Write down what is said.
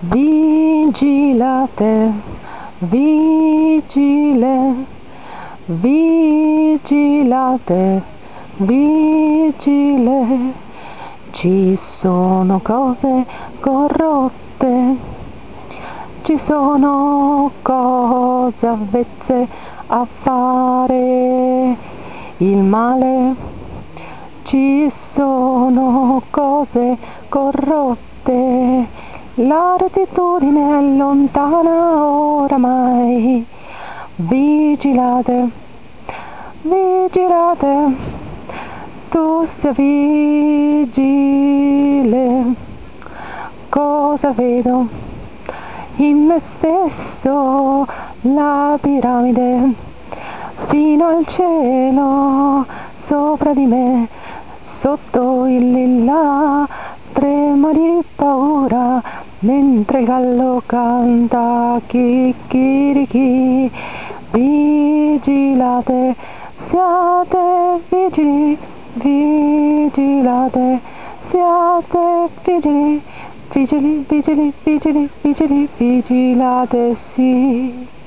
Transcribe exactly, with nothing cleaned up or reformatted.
Vigilate, vigile, vigilate, vigile, ci sono cose corrotte, ci sono cose avvezze a fare il male, ci sono cose corrotte, la rettitudine è lontana oramai. Vigilate, vigilate, tu sia vigile. Cosa vedo? In me stesso la piramide, fino al cielo, sopra di me, sotto il lilla, trema di paura, mentre il gallo canta chicchirichì. Vigilate, siate vigili, vigilate, siate vigili, vigili, vigili, vigili, vigili, vigilate, sì.